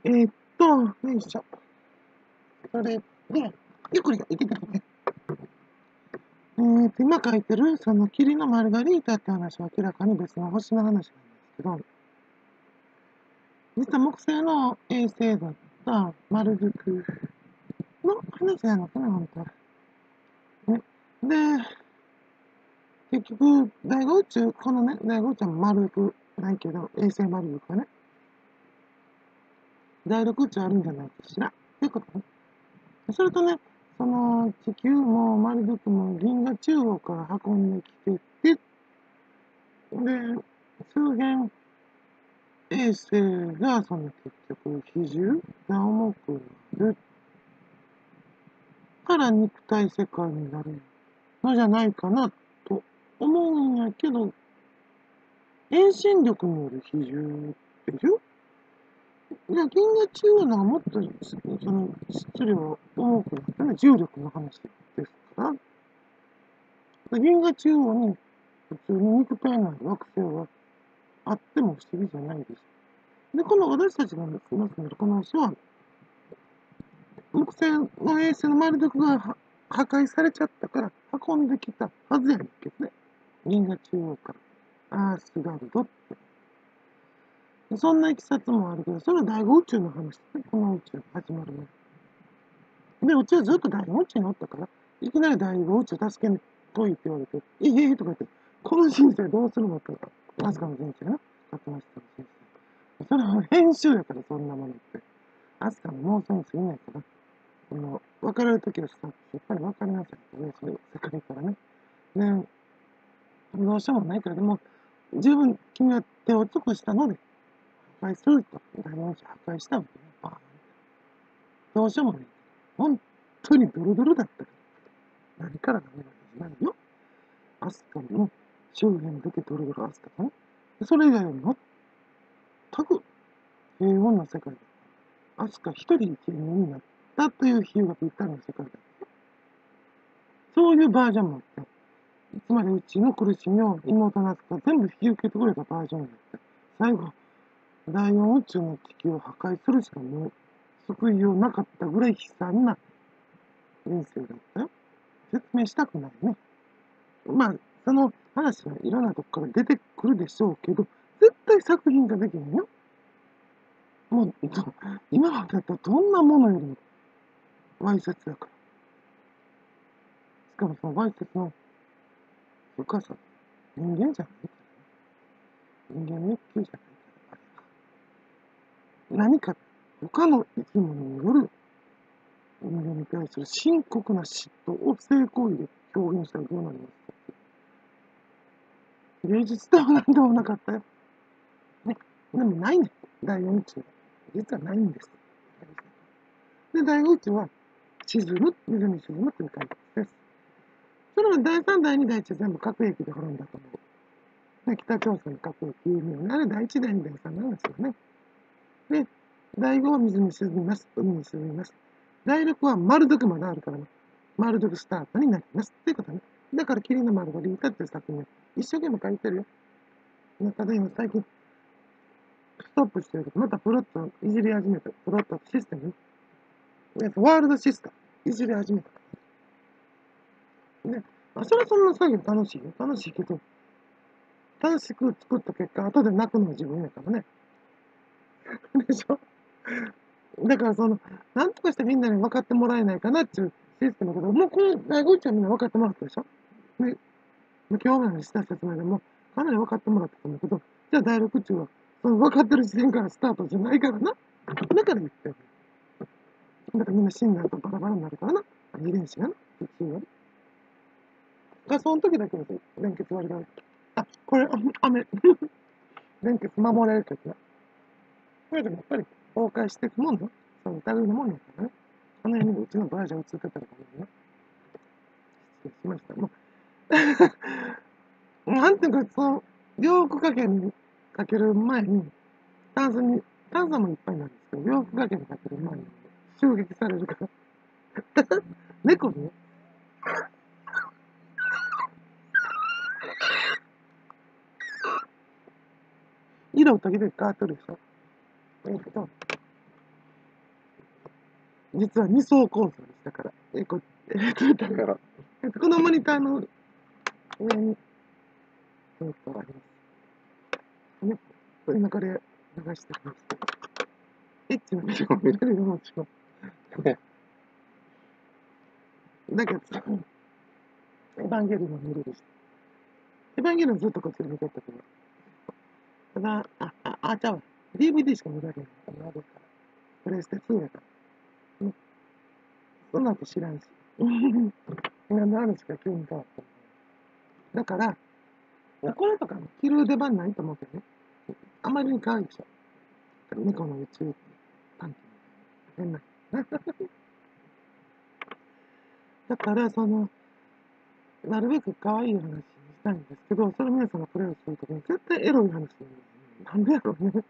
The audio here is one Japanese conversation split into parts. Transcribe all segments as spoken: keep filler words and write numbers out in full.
えー、っと、よいしょ。それで、ゆっくりいけてきて。えー、っと、今書いてる、その霧のマルガリータって話は明らかに別の星の話なんですけど、実は木星の衛星だったマルドゥクの話なのかな、本当は。ね。で、結局、第五宇宙、このね、第五宇宙も丸くないけど、衛星丸くはね、第六宇宙あるんじゃないかしら。っていうことね。それとね、その地球も丸くも銀河中央から運んできてて、で、周辺衛星がその結局比重が重くなるから肉体世界になるのじゃないかなと思うんやけど、遠心力による比重でしょ。いや、銀河中央のがもっとその質量重くなったね、重力の話ですから、銀河中央に普通に肉体のある惑星はあっても不思議じゃないです。で、この私たちが住んでるこの星は、木星の衛星のマルドクが破壊されちゃったから運んできたはずやねんけどね。銀河中央から。アースガルドって。そんないきさつもあるけど、それは第五宇宙の話で、この宇宙が始まる前。で、うちはずっと第五宇宙におったから、いきなり第五宇宙助けに来いって言われて、ええー、とか言って、この人生どうするのとか、アスカの人生な。勝ってましたの人生。それは編集やから、そんなものって。アスカの妄想に過ぎないから。あの、別れるときはさ、やっぱり別れなさいってね、そういう世界からね。ね、どうしようもないから、でも、十分君は手を尽くしたので、破壊すると、第四者破壊したわけね。バーン。どうしようもない。本当にドロドロだったから。何から何までじゃないよ。アスカの周辺だけドロドロアスカだね。それ以外は全く平穏な世界だ。アスカ一人生贄になったという比喩がぴったりの世界だ。そういうバージョンもあって、つまりうちの苦しみを妹のアスカ全部引き受けてくれたバージョンになって、最後、第四宇宙の地球を破壊するしかもう救いようなかったぐらい悲惨な人生だったよ。説明したくないね。まあ、その話はいろんなとこから出てくるでしょうけど、絶対作品ができないよ。もう、今までだったらどんなものよりもわいせつだから。しかもそのわいせつの深さ、人間じゃないからね。人間の欲求じゃないから。何か他の生き物による人間に対する深刻な嫉妬を性行為で表現したらどうなりますか。芸術でもなんでもなかったよ。ね。でもないね。第四宇宙。実はないんです。で、第五宇宙は沈む、水に沈むという感じです。それはだいさん、だいに、だいいち全部核兵器で滅んだと思う。で、北朝鮮核兵器有名。あれだいいち、だいに、だいさんなんですよね。で、だいごは水に沈みます。海に沈みます。だいろくは丸どくまであるからね。丸どくスタートになります。っていうことね。だから、霧の丸がリータっていう作品を一生懸命書いてるよ。ただ今最近、ストップしてるけど、またプロットいじり始めた。プロットシステム。ワールドシステム。いじり始めた。ね。あ、それはそんな作業楽しいよ。楽しいけど、楽しく作った結果、後で泣くのは自分やからね。でしょ。だからその、なんとかしてみんなに分かってもらえないかなっていうシステムだけど、もうこの第五ちゃんみんな分かってもらったでしょ。で、今日までした説明でもかなり分かってもらったと思うけど、じゃあ第六中は、その分かってる時点からスタートじゃないからな。だから言ってる。だからみんな死んだ後バラバラになるからな。遺伝子がな。普通はね。が、その時だけで連結割りがある。あ、これ、雨。連結守れるけどな。これでもやっぱり崩壊していくもんだ。そういう類のもんやからね。この辺にうちのバージョン映ってたらごめんね。失礼しました。もう、なんていうか、その、洋服かけにかける前に、炭酸に、炭酸もいっぱいなんですけど、洋服かけにかける前に、襲撃されるから。猫ね。色時々変わってるでしょ。えっと、 実はに層構造でしたから。え、こえっと、だから、えっと、このモニターの上に、えっと、あります。ね。今これ流してきました。エッチなビデオを見れるようにします。だけど、エヴァンゲリオン見れるし。エヴァンゲリオンずっとこっちで見てたけど。ただ、あ、あ、あ、ちゃうわ。ディーブイディー しか見られない。あれから。プレステツーやから。ね。そんなこと知らんし。何の話か急に変わった。だから、これとか着る出番ないと思うけどね。あまりに可愛いでしょ。猫の宇宙パンツみたいな。変な。だから、その、なるべく可愛い話にしたいんですけど、それ皆さんがプレイをするときに絶対エロい話になる。なんでやろうね。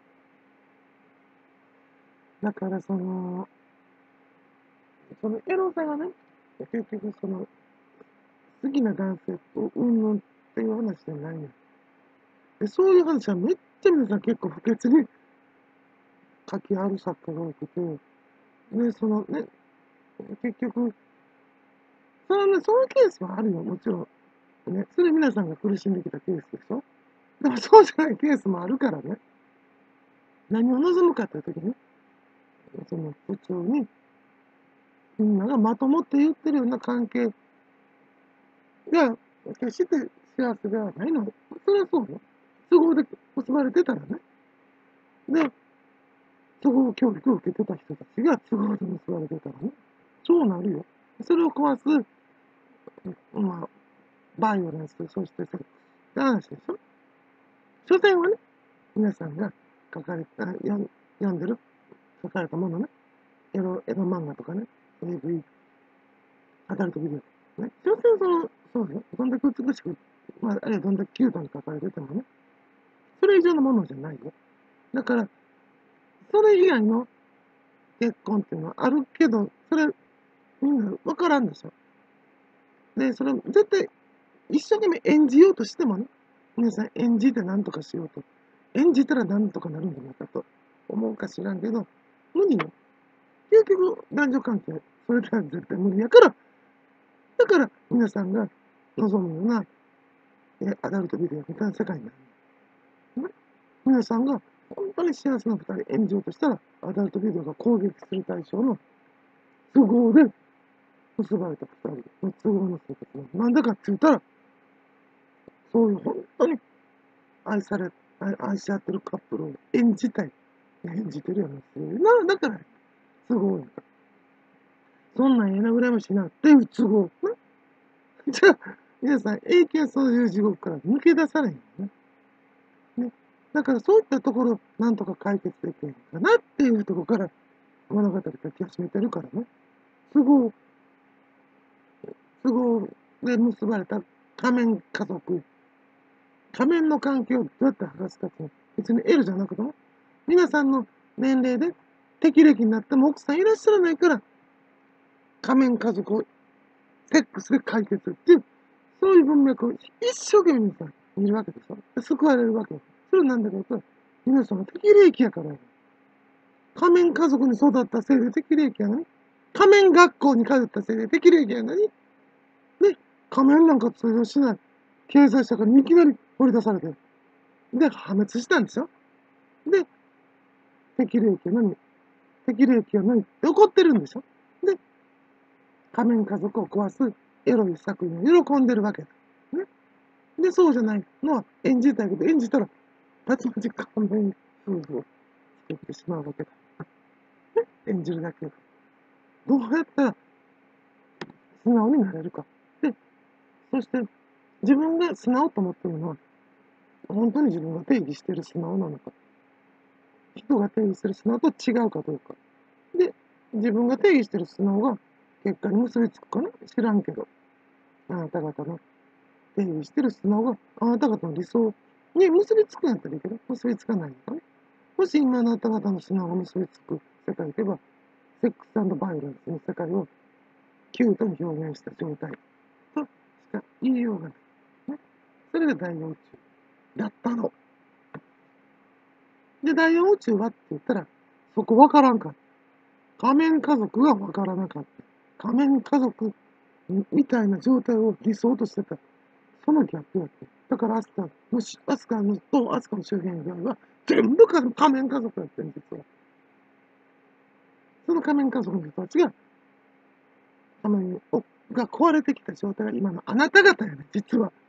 だから、その、そのエロさがね、結局その、好きな男性とうんぬんっていう話じゃないの。で、そういう話はめっちゃ皆さん結構不潔に書きある作家が多くて、で、そのね、結局、そのね、そういうケースはあるよ、もちろん。ね、それ皆さんが苦しんできたケースでしょ。でもそうじゃないケースもあるからね。何を望むかっていう時に、その普通に、みんながまともって言ってるような関係が、決して幸せではないの。それはそうね。都合で結ばれてたらね。で、都合教育を受けてた人たちが都合で結ばれてたらね。そうなるよ。それを壊す、まあ、バイオレンス、そしてセックスって話でしょ。所詮はね、皆さんが書かれた、読ん読んでる、書かれたものね。エロ、エロ漫画とかね。エーブイ、アダルトビデオ。ね。所詮その、そうね。どんだけ美しく、まあ、あるいはどんだけキュートに書かれててもね。それ以上のものじゃないよ。だから、それ以外の結婚っていうのはあるけど、それ、みんな分からんでしょ。で、それ、絶対、一生懸命演じようとしてもね、皆さん演じて何とかしようと。演じたら何とかなるんじゃないかと思うか知らんけど、無理よ。結局、男女関係、それでは絶対無理やから、だから皆さんが望むようなえアダルトビデオみたいな世界になる。ね、皆さんが本当に幸せな二人演じようとしたら、アダルトビデオが攻撃する対象の都合で結ばれた二人の都合の生活なんだかって言ったら、そういう本当に愛され、愛愛し合ってるカップルを演じたい。演じてるような、そういうな、だから、都合やから。そんなんええな、羨ましいなっていう都合。ね、じゃあ、皆さん、永久そういう地獄から抜け出さないんね。ね。だからそういったところ、なんとか解決できるかなっていうところから物語書き始めてるからね。都合、都合で結ばれた仮面家族、仮面の関係をどうやって剥がすかっていうのは、別に L じゃなくても、皆さんの年齢で適齢になっても奥さんいらっしゃらないから、仮面家族をセックスで解決っていう、そういう文脈を一生懸命皆さん見るわけでしょ。救われるわけ。それなんだけど、皆さんが適齢期やからや。仮面家族に育ったせいで適齢期やのに、仮面学校に通ったせいで適齢期やのに、で、仮面なんか通用しない経済社会にいきなり掘り出されて、で、破滅したんですよ。で、適齢期やのに、適齢期やのにって怒ってるんでしょ。で、仮面家族を壊すエロい作品を喜んでるわけだ。ね。で、そうじゃないのは演じたいけど、演じたら、たちまち仮面夫婦を作ってしまうわけだ。演じるだけだ。どうやったら素直になれるか。で、そして自分が素直と思ってるのは、本当に自分が定義している素直なのか。人が定義している素直と違うかどうか。で、自分が定義している素直が結果に結びつくかな知らんけど。あなた方の定義している素直があなた方の理想に結びつくんやったらいいけど、結びつかないのかね。もし今あなた方の素直が結びつく世界では、セックス&バイオレンスの世界をキュートに表現した状態としか言いようがない。ね、それが第四宇宙だったの。で、第四宇宙はって言ったら、そこわからんか。 仮面家族がわからなかった。仮面家族みたいな状態を理想としてた。その逆やって。だからアスカのし、アスカのとアスカの周辺以外は全部仮面家族やってるんですよ。その仮面家族の人たちが、仮面をが壊れてきた状態が今のあなた方やね、実は。